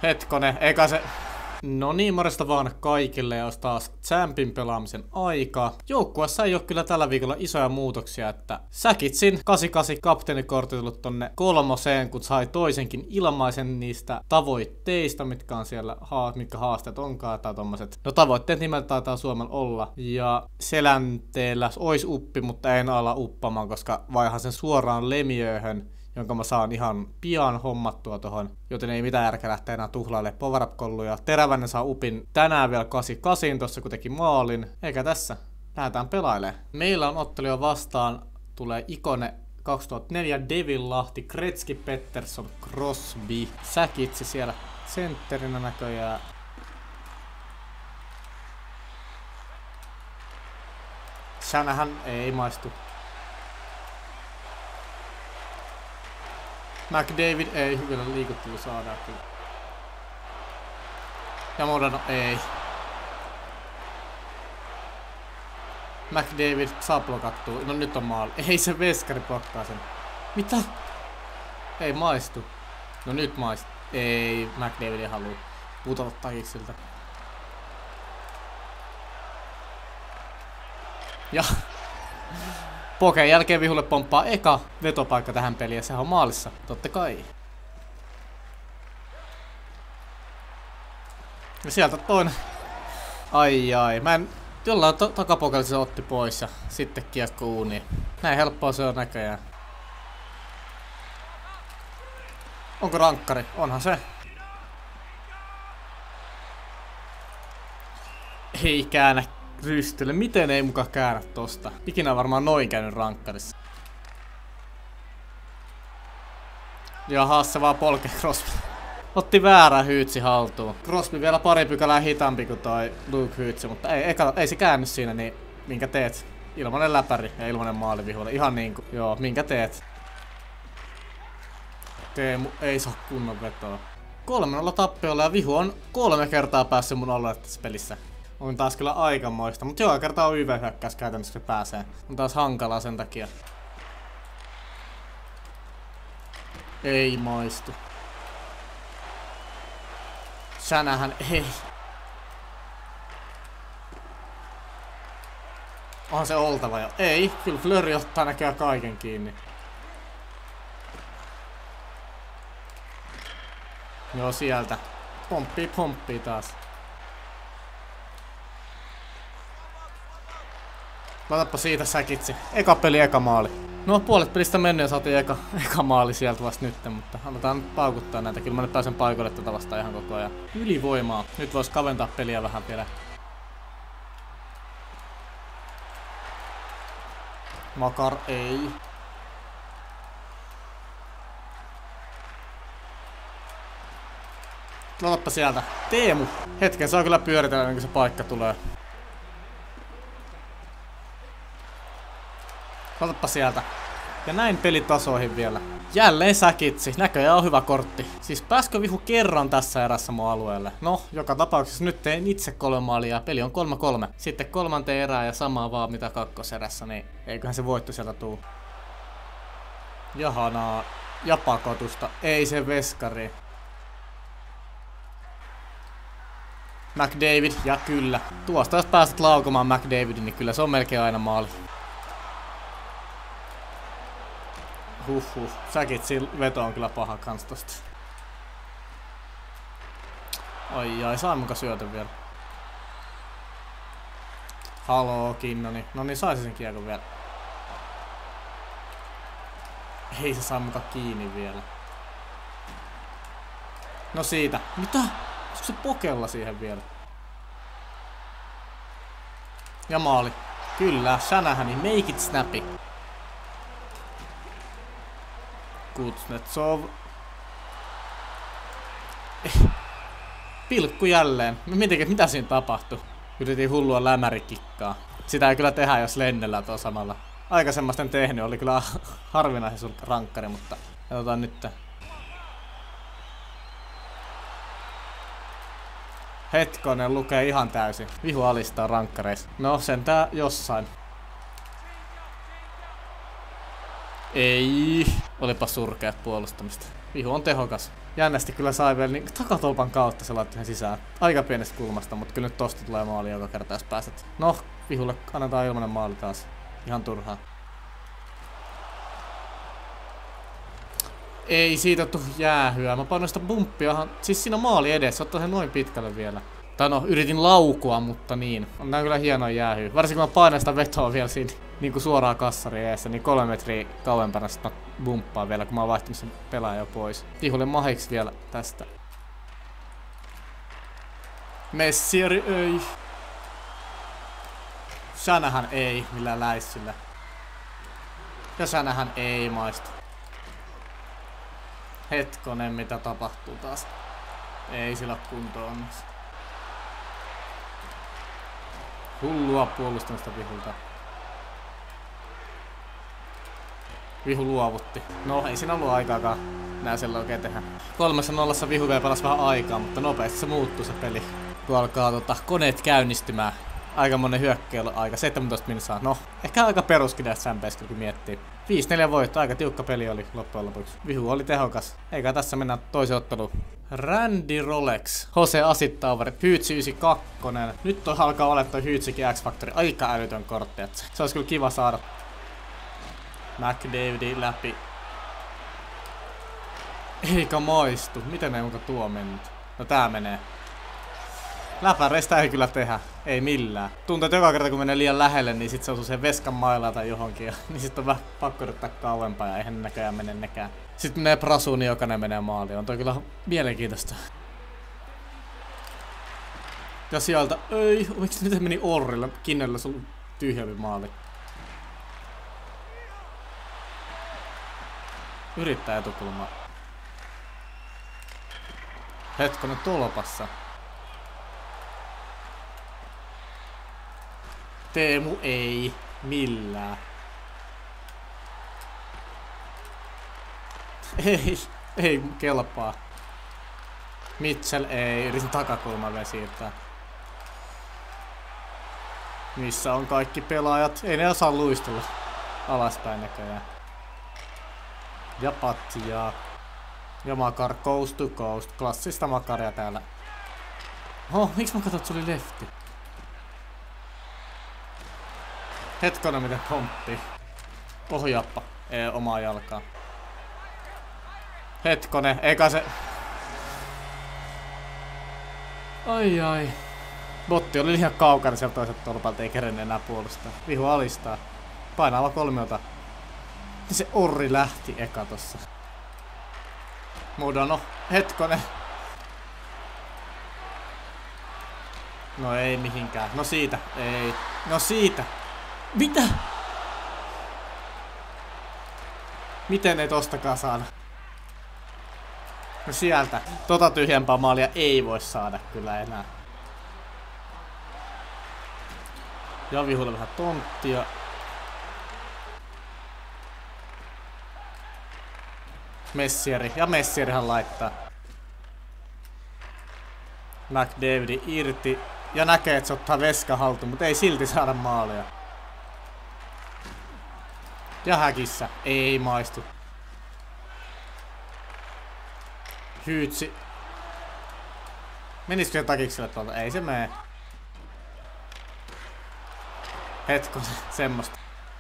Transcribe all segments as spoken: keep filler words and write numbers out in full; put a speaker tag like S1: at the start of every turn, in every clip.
S1: Hetkone, eikä se... No niin, morjesta vaan kaikille ja olisi taas Champin pelaamisen aika. Joukkueessa ei ole kyllä tällä viikolla isoja muutoksia, että Säkitsin kahdeksankymmentäkahdeksan kapteenikortti tullut tonne kolmoseen, kun sai toisenkin ilmaisen niistä tavoitteista, mitkä on siellä, mitkä haasteet onkaan tai tommoset. No tavoitteet nimeltä taitaa Suomella olla. Ja Selänteellä olisi uppi, mutta en ala uppamaan, koska vaihan sen suoraan Lemiöhön, jonka mä saan ihan pian hommattua tohon, joten ei mitään järkeä lähteä enää tuhlailemaan power up-kolluja. Teräväinen saa upin tänään vielä kahdeksankymmentäkahdeksan tossa, kun teki maalin. Eikä tässä. Lähdetään pelailemaan. Meillä on ottelua vastaan. Tulee Ikone kaksituhattaneljä, Devin Lahti, Gretzky, Pettersson, Crosby. Säkitsi siellä sentterinä näköjään. Shanahan ei maistu. McDavid ei hyvillä liikuttelu saadaan kyllä. Ja Modano ei. McDavid saa blokattua. No nyt on maali. Ei se veskari blokkaa sen. Mitä? Ei maistu. No nyt maistu. Ei McDavid ei halua putota takiksilta. Ja Pokeen jälkeen Vihulle pomppaa eka vetopaikka tähän peliin ja sehän on maalissa, totta kai. Ja sieltä toinen. Ai ai, mä en jollain takapokelissa se otti pois ja sitten kiekko uuniin. Näin helppoa se on näköjään. Onko rankkari? Onhan se. Ei käännä rystyle. Miten ei muka käännä tosta? Ikinä varmaan noin käynyt rankkarissa. Jaha, se vaan polkee Crosby. Otti väärä Hyytsi haltuun. Crosby vielä pari pykälää hitaampi kuin toi Luke Hyytsi, mutta ei, ei, ei se käänny siinä, niin minkä teet? Ilmanen läpäri ja ilmanen maali Vihulle. Ihan niinku, joo, minkä teet? Teemu ei saa kunnon vetoa. Kolmen olla tappiolla ja Vihu on kolme kertaa päässyt mun olla tässä pelissä. On taas kyllä aikamoista, mutta joka kerta on Y V-hyökkäys käytännössä, kun se pääsee. On taas hankalaa sen takia. Ei maistu. Shanahan ei. On se oltava jo. Ei, kyllä Fleury ottaa näköjään kaiken kiinni. Joo, sieltä. Pomppii, pomppii taas. Laitapa siitä Säkitsi. Eka peli, eka maali. No puolet pelistä mennyt ja saatiin eka, eka maali sieltä vasta nyt, mutta aletaan nyt paukuttaa näitä. Kyllä mä nyt pääsen paikoille tätä vastaan ihan koko ajan. Ylivoimaa. Nyt vois kaventaa peliä vähän vielä. Makar ei. Laitapa sieltä. Teemu. Hetken saa kyllä pyöritellä ennen kuin se paikka tulee. Otapa sieltä. Ja näin pelitasoihin vielä. Jälleen Säkitsi. Näköjään on hyvä kortti. Siis pääskö Vihu kerran tässä erässä mun alueelle? No, joka tapauksessa nyt tein itse kolme maalia. Peli on kolme kolme. Sitten kolmanteen erään ja samaa vaan mitä kakkoserässä, niin eiköhän se voitto sieltä tuu. Jahanaa. Ja pakotusta. Ei se veskari. McDavid. Ja kyllä. Tuosta jos pääset laukomaan McDavidin, niin kyllä se on melkein aina maali. Huhhuh. Säkitsin veto on kyllä paha kans tosta. Ai ai, saa muka syötä vielä. Haloo, Kinnoni. No niin, saisi sen kiekon vielä. Ei se saa muka kiinni vielä. No siitä. Mitä? Onko se pokella siihen vielä? Ja maali. Kyllä, Shanahani, make it snappy. Kuznetsov. Pilkku jälleen. Mä mietin, mitä siinä tapahtui. Yritin hullua lämärikikkaa. Sitä ei kyllä tehdä, jos lennellä tuo samalla. Aikaisemmasta en tehnyt, oli kyllä harvinaisen rankkari, mutta katsotaan nyt. Hetkonen lukee ihan täysin. Vihu alistaa rankkareissa. No sentään jossain. Ei. Olipa surkeat puolustamista. Vihu on tehokas. jännästi kyllä sai vielä niin takatolpan kautta se laittoi sisään. Aika pienestä kulmasta, mutta kyllä nyt tosta tulee maali joka kerta jos pääset. No, Vihulle annetaan ilmanen maali taas. Ihan turhaa. Ei siitä tuu jäähyä. Mä painoin sitä bumppia. Siis siinä maali edessä. Ottaa sen noin pitkälle vielä. Tai no, yritin laukua, mutta niin. On nää kyllä hienoa jäähyä. Varsinkin kun mä painan sitä vetoa vielä siinä niin kuin suoraan kassari eessä, niin kolme metriä kauempana sitä bumppaa vielä, kun mä oon vaihtanut sen pelaajan jo pois. Vihulle mahiksi vielä tästä. Messieri ei. Shanahan ei millään läissyllä. Ja Shanahan ei maistu. Hetkonen, mitä tapahtuu taas. Ei sillä kuntoon onneksi. Hullua puolustamista Vihulta. Vihu luovutti. No, ei siinä ollut aikaakaan nää siellä oikein tehdä. Kolmessa nollassa Vihu vielä pelasi vähän aikaa, mutta nopeasti se muuttuu se peli. Kun alkaa tota, koneet käynnistymään. Aika monen hyökkäily aika. seitsemäntoista minsaa. No, ehkä aika peruskin näistä sämpeistä, kun miettii. viisi neljä voitto. Aika tiukka peli oli loppujen lopuksi. Vihu oli tehokas. Eikä tässä mennä toiseen otteluun. Randy Rolex. Jose Asittauver. Hyytsi yhdeksänkymmentäkaksi. Nyt on alkaa olla toi Hyytsikin X-Factori. Aika älytön kortti. Se olisi kyllä kiva saada. McDavid läpi. Eikä maistu. Miten ei muka tuo mennyt? No tää menee. Läpäreistä ei kyllä tehdä. Ei millään. Tuntuu, että joka kerta kun menee liian lähelle, niin sit se osuu sen veskan mailaan tai johonkin. Ja, niin sit on vähän pakko yrittää kauempaa ja eihän näköjään mene nekään. Sitten menee prasuun, niin jokainen menee maaliin. On toi kyllä mielenkiintoista. Ja sieltä... Ei, miksi nyt meni Orrilla? Kinnellä se on tyhjempi maali. Yrittää etukulmaa. Hetkonen tolpassa. Teemu ei millään. Ei, ei kelpaa. Mitchell ei, yritin takakulman vielä siirtää. Missä on kaikki pelaajat? Ei ne osaa luistella alaspäin näköjään. Ja Patsia. Ja Makar coast to coast. Klassista Makaria täällä. Oh, miksi mä katsoin, että se oli lefti? Hetkonen miten pomppii. Ohjaappa. Ei omaa jalkaa. Hetkonen, eikä se... Ai ai. Botti oli ihan kaukana sieltä toiselta tolpalta, ei kerennyt enää puolustaa. Vihu alistaa. Painaava kolmiota. Se Orri lähti eka tossa. Modano. Hetkonen. No ei mihinkään. No siitä. Ei. No siitä. Mitä? Miten ei tostakaan saada? No sieltä. Tota tyhjempää maalia ei voi saada kyllä enää. Ja Vihulle vähän tonttia. Messieri. Ja Messierihan laittaa. McDavid irti. Ja näkee, että se ottaa veska haltuun, mutta ei silti saada maalia. Ja häkissä. Ei maistu. Hyytsi. Menisikö se takikselle tuolta? Ei se mene. Hetkonen, semmoista.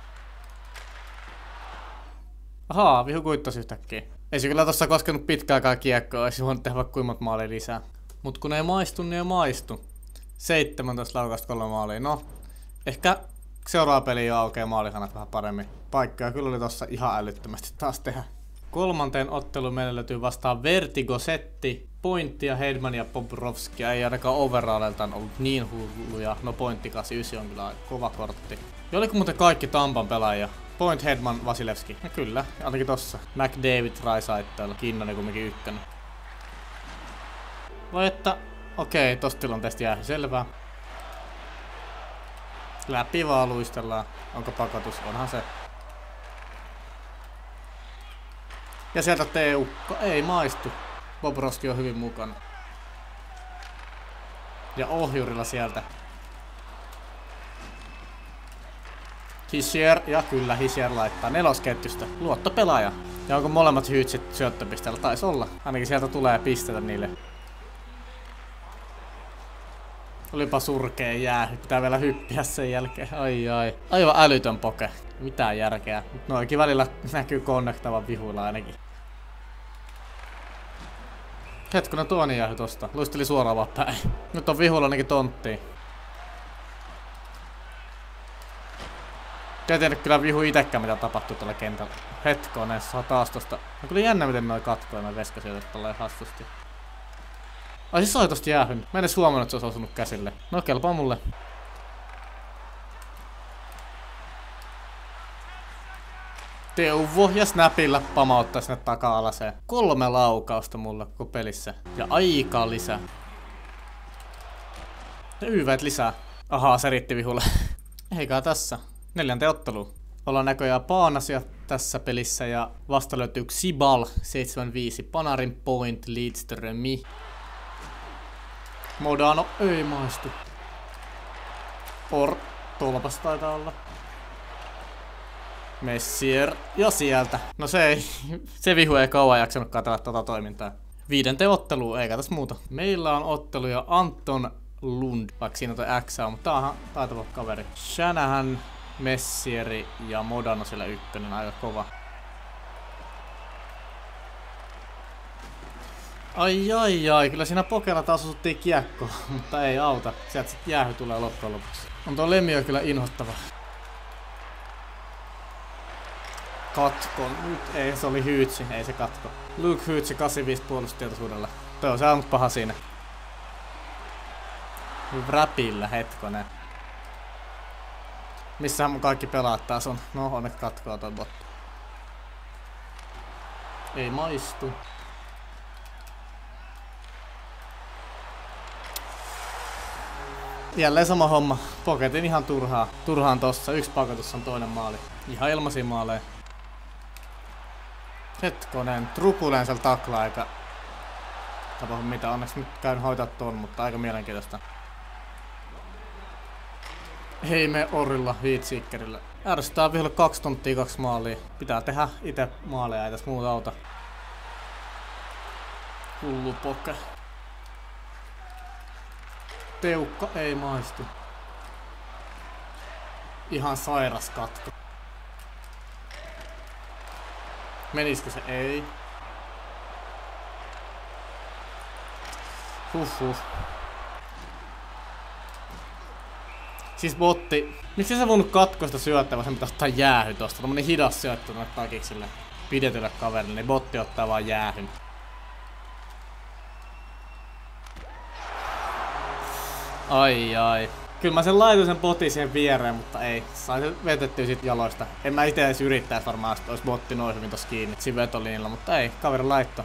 S1: Ahaa, Vihu kuittasi yhtäkkiä. Ei se kyllä tossa koskenut pitkäänkään kiekkoa, olisi voinut tehdä vaikka kuimmat maalia lisää. Mut kun ei maistu, niin ei maistu. seitsemäntoista laukasta kolme maalia. No, ehkä seuraava peli jo aukeaa maalihanat vähän paremmin. Paikkoja kyllä oli tossa ihan älyttömästi taas tehdä. Kolmanteen otteluun meille löytyy vastaan Vertigo-setti. Pointtia, Hedman ja Bobrovskia ei ainakaan overalliltaan ollut niin hulluja. No Pointti kahdeksankymmentäyhdeksän on kyllä kova kortti. Ja oliko muuten kaikki Tampan pelaajia? Point, Hedman, Vasilevski. Ja kyllä, ainakin tossa. McDavid, Raisaittelu, Kinnonen kumminkin ykkönen. Vai että... Okei, tosta tilanteesta jää selvää. Läpi vaan luistellaan. Onko pakotus? Onhan se. Ja sieltä T-ukko. Ei maistu. Bobrovski on hyvin mukana. Ja ohjurilla sieltä. Hischier, ja kyllä Hischier laittaa nelosketjusta. Luottopelaaja. Ja onko molemmat Hyytsit syöttöpisteellä? Taisi olla. Ainakin sieltä tulee pistetä niille. Olipa surkea jää. Pitää vielä hyppiä sen jälkeen. Ai ai. Aivan älytön poke. Mitään järkeä. Noikin välillä näkyy konnektavan vihuilla ainakin. Hetkinen, tuoni jäähy tosta. Luisteli suoraan vaan päin. Nyt on vihuilla ainakin tonttiin. Ei tiedä kyllä vihu itekään mitä tapahtuu tällä kentällä. Hetkonen, saa taas tosta. On kyllä jännä miten noi katkoo noi veskasyötöt tolleen hassusti. Ai siis sai tosta jäähyn. Mä en edes huomannut, että se olisi osunut käsille. No kelpaa mulle. Teuvo ja snapilla pamauttaa sinne taka-alaseen. Kolme laukausta mulla koko pelissä. Ja aikaa lisää. Ja yväät lisää. Ahaa, se riitti vihulle. Eikä tässä. Neljänteen otteluun. Ollaan näköjään paanasia tässä pelissä ja vasta löytyy Xibal seitsemänkymmentäviisi. Panarin Point Lidströmi. Modano ei maistu. Or. Tolpas taitaa olla. Messier. Ja sieltä. No se ei. Se vihu ei kauan jaksanut katsella tota toimintaa. Viidenteen otteluun, eikä tässä muuta. Meillä on otteluja Anton Lund. Vaikka siinä toi X on, mutta tää on taitava kaveri. Shanahan, Messieri ja Modano siellä ykkönen. Aika kova. Ai ai ai, kyllä siinä pokella taas osuttiin kiekko, mutta ei auta. Sieltä sit jäähy tulee loppujen lopuksi. On tuo Lemio kyllä inhottava. Katko. Nyt ei, se oli Hyytsi, ei se katko. Luke Hyytsi kahdeksankymmentäviisi puolustustietoisuudella. Toi on se ainut paha siinä. Räpillä, hetkonen. Missähän mun kaikki pelaat taas on? No onneksi katkoo toi botti. Ei maistu. Jälleen sama homma. Poketin ihan turhaa. Turhaan tossa. Yksi pakotus on toinen maali. Ihan ilmaisia maaleja. Hetkonen. Trukulensel taklaa eikä tapahdu mitä. Onneksi nyt käyn hoitaa tuon, mutta aika mielenkiintoista. Hei me Orilla, Heatseekerillä. Ärsytää vielä kaksi tonttia, kaksi maalia. Pitää tehdä ite maaleja, ei tässä muuta auta. Hullu poke. Teukka ei maistu. Ihan sairas katko. Meniskö se? Ei. Huhhuh. Siis botti. Miksi sä voinut katkoista syöttää, vaan sen pitää ottaa jäähy tosta? Tommonen hidas syöttö tonne takiksille pidetylle kaverille, niin botti ottaa vaan jäähyn. Ai ai. Kyllä mä sen laitoin sen botin siihen viereen, mutta ei. Sain se vetettyä sit jaloista. En mä ite edes yrittäis varmaan, että ois botti noin hyvin tossa kiinni. Siinä vetolinjalla, mutta ei. Kaveri laitto.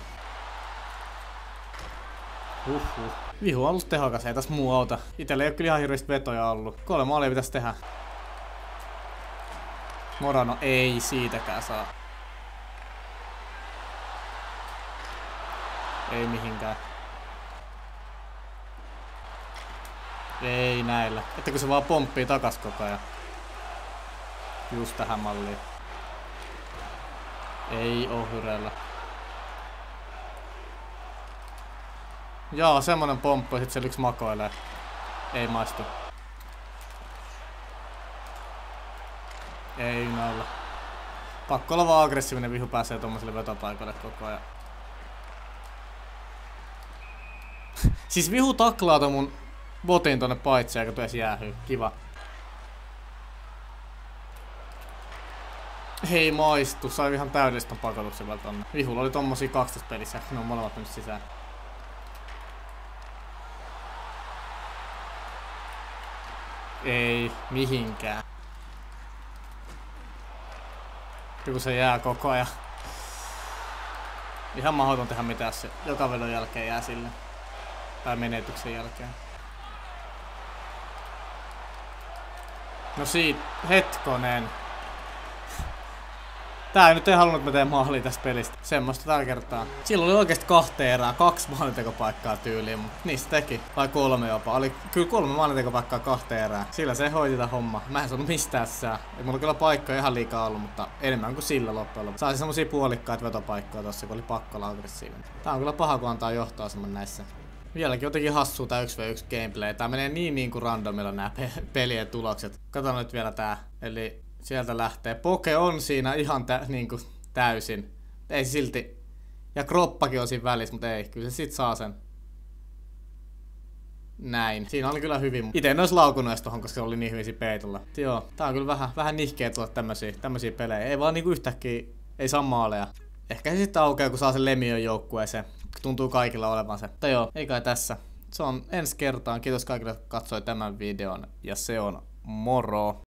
S1: Huhhuh. Vihu on ollut tehokas, ei tässä muu auta. Itellä ei oo kyllä ihan hirveesti vetoja ollut. Kolme maalia pitäis tehdä. Morano ei siitäkään saa. Ei mihinkään. Ei näillä. Että kun se vaan pomppii takas koko ajan. Just tähän malliin. Ei oo hyreellä. Joo, semmonen pomppu ja sit se yksi makoilee. Ei maistu. Ei näillä. Pakko olla vaan aggressiivinen, vihu pääsee tommoselle vetopaikalle koko ajan. Siis vihu taklaa ton mun botin tonne paitsi eikä tuo edes jäähyy. Kiva. Hei maistu, sai ihan täydellistä pakotuksen vielä tonne. Vihulla oli tommosia kaksitoista pelissä, ne on molemmat mennyt sisään. Ei mihinkään. Joku se jää koko ajan. Ihan mahdoton tehdä mitään se. Joka vedon jälkeen jää sille. Tai menetyksen jälkeen. No siitä, hetkonen. Tää nyt ei halunnut, että mä teen maalia tästä pelistä. Semmoista tällä kertaa. Silloin oli oikeesti kahteen erää, kaksi maalintekopaikkaa tyyliin, mutta niistä teki. Vai kolme jopa. Oli kyllä kolme maalintekopaikkaa kahteen erää. Sillä se hoiti tätä hommaa. Mä en saanut mistään sää. Ei mulla kyllä paikkoja ihan liikaa ollut, mutta enemmän kuin sillä loppujen lopuksi. Saisin semmosia puolikkaita vetopaikkoja tossa, kun oli pakko olla aggressiivinen. Tää on kyllä paha, kun antaa johtoa semmonen näissä. Vieläkin jotenkin hassua tää yksi vastaan yksi gameplay. Tää menee niin niin kuin randomilla nää pe pelien tulokset. Kato nyt vielä tää. Eli sieltä lähtee. Poke on siinä ihan tä niinku täysin. Ei silti. Ja kroppakin on siinä välissä, mutta ei. Kyllä se sit saa sen. Näin. Siinä oli kyllä hyvin. Ite en ois laukunut edes tohon, koska se oli niin hyvin siinä peitolla. Joo. Tää on kyllä vähän, vähän nihkeä tulla tämmösiä, tämmösiä pelejä. Ei vaan niinku yhtäkkiä. Ei saa maaleja. Ehkä se sitten aukeaa, kun saa sen Lemion joukkueeseen. Tuntuu kaikilla olevan se. Mutta joo, ei kai tässä. Se on ensi kertaan. Kiitos kaikille, jotka katsoi tämän videon. Ja se on moro!